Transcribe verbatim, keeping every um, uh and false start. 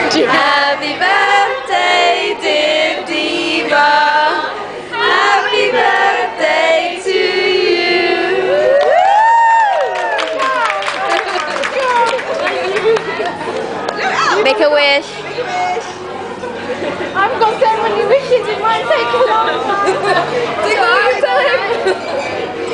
Happy birthday, dear Diva. Happy birthday to you. Make a wish. I've got so many wishes, it might take a long time. Do you tell him?